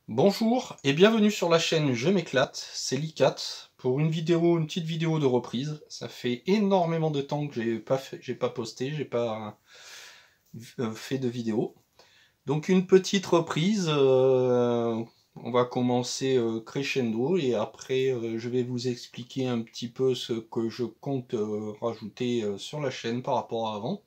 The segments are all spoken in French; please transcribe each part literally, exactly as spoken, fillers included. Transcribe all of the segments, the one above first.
Bonjour et bienvenue sur la chaîne Je m'éclate, c'est Licat pour une vidéo, une petite vidéo de reprise. Ça fait énormément de temps que j'ai pas fait, j'ai pas posté, j'ai pas euh, fait de vidéo. Donc une petite reprise, euh, on va commencer euh, crescendo et après euh, je vais vous expliquer un petit peu ce que je compte euh, rajouter euh, sur la chaîne par rapport à avant.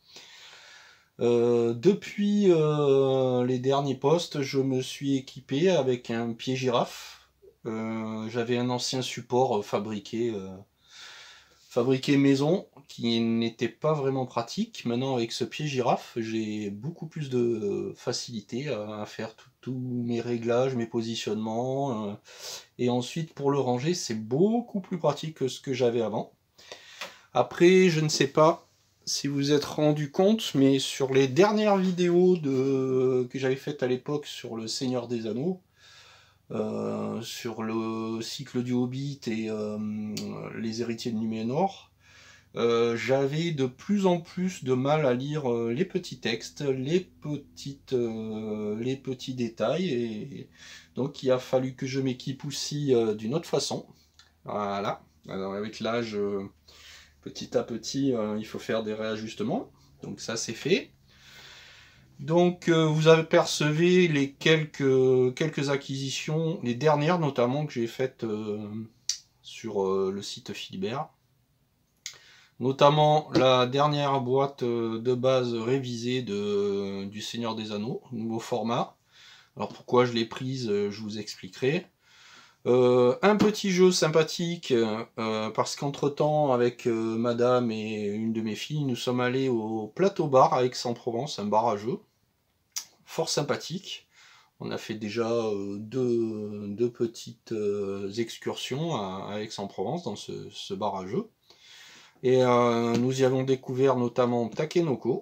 Euh, depuis euh, les derniers posts, je me suis équipé avec un pied girafe. Euh, J'avais un ancien support euh, fabriqué, euh, fabriqué maison qui n'était pas vraiment pratique. Maintenant, avec ce pied girafe, j'ai beaucoup plus de euh, facilité à, à faire tous mes réglages, mes positionnements. Euh, et ensuite, pour le ranger, c'est beaucoup plus pratique que ce que j'avais avant. Après, je ne sais pas si vous êtes rendu compte, mais sur les dernières vidéos de... que j'avais faites à l'époque sur le Seigneur des Anneaux, euh, sur le cycle du Hobbit et euh, les héritiers de Numénor, euh, j'avais de plus en plus de mal à lire euh, les petits textes, les, petites, euh, les petits détails, et donc il a fallu que je m'équipe aussi euh, d'une autre façon. Voilà, alors avec l'âge... Euh, petit à petit, euh, il faut faire des réajustements. Donc ça, c'est fait. Donc euh, vous apercevez les quelques, quelques acquisitions, les dernières notamment que j'ai faites euh, sur euh, le site Philibert. Notamment la dernière boîte euh, de base révisée de, du Seigneur des Anneaux, nouveau format. Alors pourquoi je l'ai prise, euh, je vous expliquerai. Euh, un petit jeu sympathique, euh, parce qu'entre temps, avec euh, madame et une de mes filles, nous sommes allés au Plateau Bar à Aix-en-Provence, un bar à jeux, fort sympathique. On a fait déjà euh, deux, deux petites euh, excursions à, à Aix-en-Provence dans ce, ce bar à jeux. Et euh, nous y avons découvert notamment Takenoko,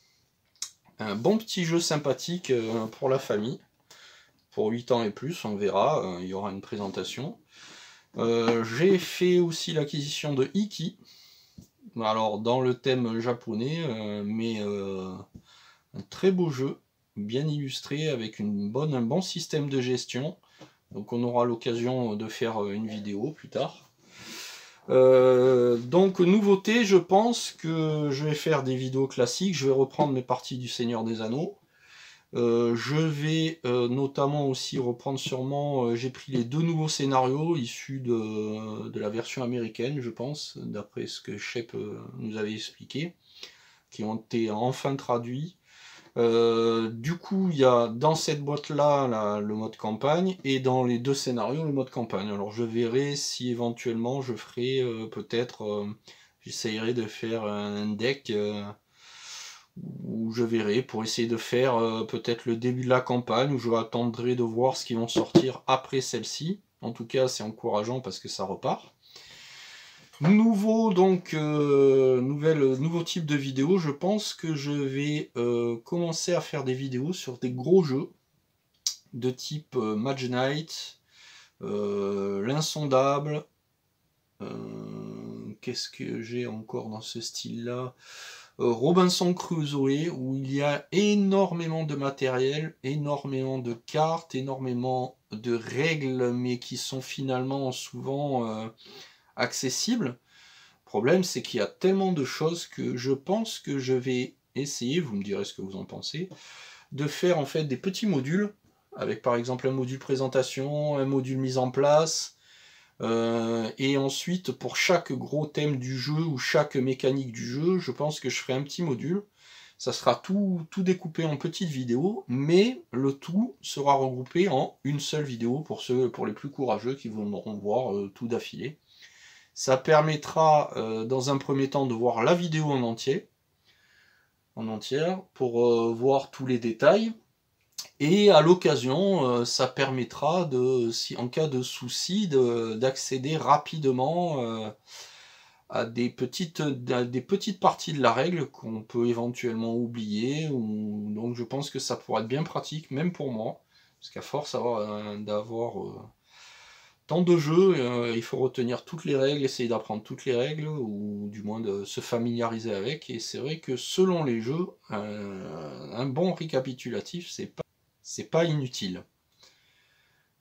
un bon petit jeu sympathique euh, pour la famille. Pour huit ans et plus, on verra, euh, il y aura une présentation. Euh, j'ai fait aussi l'acquisition de Iki, alors dans le thème japonais, euh, mais euh, un très beau jeu, bien illustré, avec une bonne, un bon système de gestion. Donc on aura l'occasion de faire une vidéo plus tard. Euh, donc nouveauté, je pense que je vais faire des vidéos classiques, je vais reprendre mes parties du Seigneur des Anneaux. Euh, je vais euh, notamment aussi reprendre sûrement, euh, j'ai pris les deux nouveaux scénarios issus de, de la version américaine, je pense, d'après ce que Shep euh, nous avait expliqué, qui ont été enfin traduits. Euh, du coup, il y a dans cette boîte-là là, le mode campagne, et dans les deux scénarios, le mode campagne. Alors je verrai si éventuellement je ferai euh, peut-être, euh, j'essayerai de faire un deck... Euh, où je verrai pour essayer de faire euh, peut-être le début de la campagne, où je attendrai de voir ce qui vont sortir après celle-ci. En tout cas, c'est encourageant parce que ça repart. Nouveau donc euh, nouvelle, nouveau type de vidéo, je pense que je vais euh, commencer à faire des vidéos sur des gros jeux de type euh, Mage Knight, euh, l'insondable. Euh, Qu'est-ce que j'ai encore dans ce style-là? Euh, Robinson Crusoe, où il y a énormément de matériel, énormément de cartes, énormément de règles, mais qui sont finalement souvent euh, accessibles. Le problème, c'est qu'il y a tellement de choses que je pense que je vais essayer, vous me direz ce que vous en pensez, de faire en fait des petits modules, avec par exemple un module présentation, un module mise en place, euh, et ensuite, pour chaque gros thème du jeu ou chaque mécanique du jeu, je pense que je ferai un petit module. Ça sera tout, tout découpé en petites vidéos, mais le tout sera regroupé en une seule vidéo pour ceux, pour les plus courageux qui voudront voir euh, tout d'affilée. Ça permettra euh, dans un premier temps de voir la vidéo en entier, en entière, pour euh, voir tous les détails. Et à l'occasion, euh, ça permettra, de, si, en cas de souci, d'accéder rapidement euh, à, des petites, à des petites parties de la règle qu'on peut éventuellement oublier. Ou, donc je pense que ça pourra être bien pratique, même pour moi. Parce qu'à force d'avoir euh, tant de jeux, euh, il faut retenir toutes les règles, essayer d'apprendre toutes les règles, ou du moins de se familiariser avec. Et c'est vrai que selon les jeux, euh, un bon récapitulatif, c'est pas c'est pas inutile.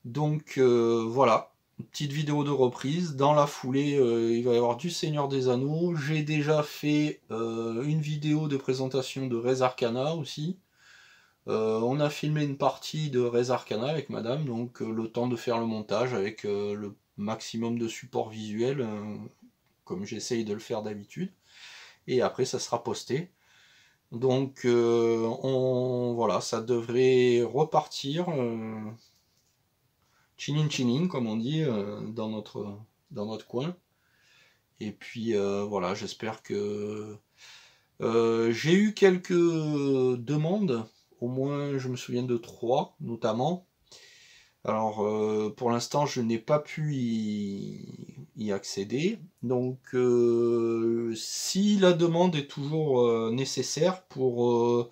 Donc euh, voilà, une petite vidéo de reprise. Dans la foulée, euh, il va y avoir du Seigneur des Anneaux. J'ai déjà fait euh, une vidéo de présentation de Res Arcana aussi. Euh, on a filmé une partie de Res Arcana avec madame, donc euh, le temps de faire le montage avec euh, le maximum de support visuel, euh, comme j'essaye de le faire d'habitude. Et après, ça sera posté. Donc, euh, on, voilà, ça devrait repartir. Euh, chinin chinin, comme on dit, euh, dans, notre, dans notre coin. Et puis, euh, voilà, j'espère que... Euh, j'ai eu quelques demandes, au moins je me souviens de trois, notamment. Alors, euh, pour l'instant, je n'ai pas pu y, y accéder. Donc, euh, si la demande est toujours euh, nécessaire pour... Euh,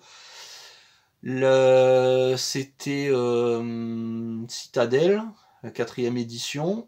le... C'était euh, Citadel, la quatrième édition.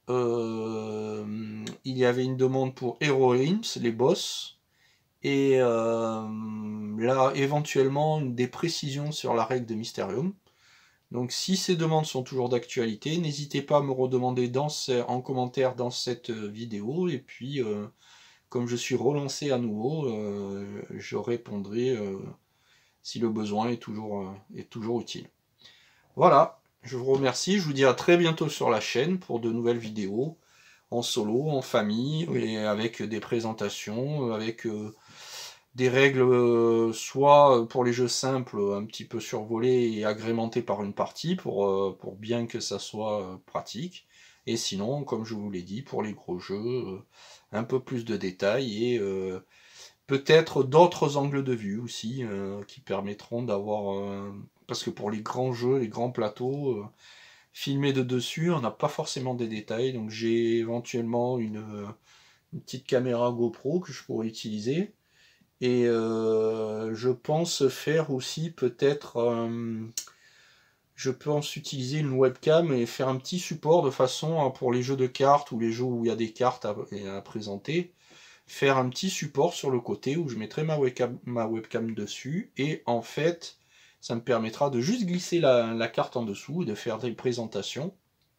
Euh, il y avait une demande pour Heroines, les boss. Et euh, là, éventuellement, des précisions sur la règle de Mysterium. Donc si ces demandes sont toujours d'actualité, n'hésitez pas à me redemander dans ce, en commentaire dans cette vidéo. Et puis, euh, comme je suis relancé à nouveau, euh, je répondrai euh, si le besoin est toujours, euh, est toujours utile. Voilà, je vous remercie. Je vous dis à très bientôt sur la chaîne pour de nouvelles vidéos, en solo, en famille, et avec des présentations, avec... Euh, des règles euh, soit pour les jeux simples un petit peu survolées et agrémentées par une partie pour, euh, pour bien que ça soit euh, pratique, et sinon comme je vous l'ai dit pour les gros jeux euh, un peu plus de détails et euh, peut-être d'autres angles de vue aussi euh, qui permettront d'avoir euh, parce que pour les grands jeux, les grands plateaux euh, filmés de dessus on n'a pas forcément des détails, donc j'ai éventuellement une, une petite caméra GoPro que je pourrais utiliser. Et euh, je pense faire aussi peut-être, euh, je pense utiliser une webcam et faire un petit support de façon à, pour les jeux de cartes ou les jeux où il y a des cartes à, à présenter, faire un petit support sur le côté où je mettrai ma webcam, ma webcam dessus et en fait ça me permettra de juste glisser la, la carte en dessous et de faire des présentations.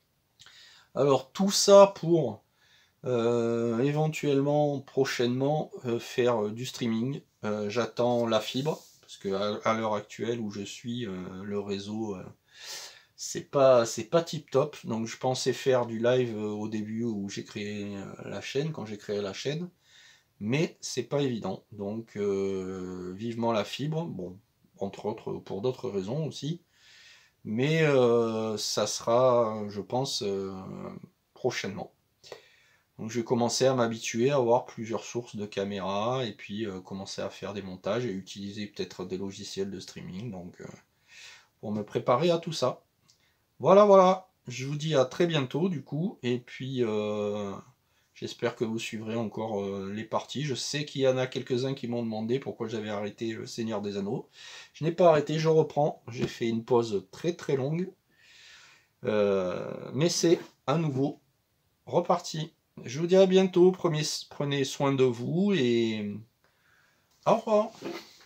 Alors tout ça pour Euh, éventuellement, prochainement, euh, faire euh, du streaming. Euh, j'attends la fibre, parce que à, à l'heure actuelle où je suis, euh, le réseau, euh, c'est pas, c'est pas tip top. Donc je pensais faire du live euh, au début où j'ai créé euh, la chaîne, quand j'ai créé la chaîne, mais c'est pas évident. Donc euh, vivement la fibre, bon, entre autres pour d'autres raisons aussi. Mais euh, ça sera, je pense, euh, prochainement. Donc je vais commencer à m'habituer à avoir plusieurs sources de caméras et puis euh, commencer à faire des montages et utiliser peut-être des logiciels de streaming donc euh, pour me préparer à tout ça. Voilà voilà, je vous dis à très bientôt du coup et puis euh, j'espère que vous suivrez encore euh, les parties. Je sais qu'il y en a quelques-uns qui m'ont demandé pourquoi j'avais arrêté le Seigneur des Anneaux. Je n'ai pas arrêté, je reprends. J'ai fait une pause très très longue. Euh, mais c'est à nouveau reparti. Je vous dis à bientôt, prenez soin de vous et au revoir.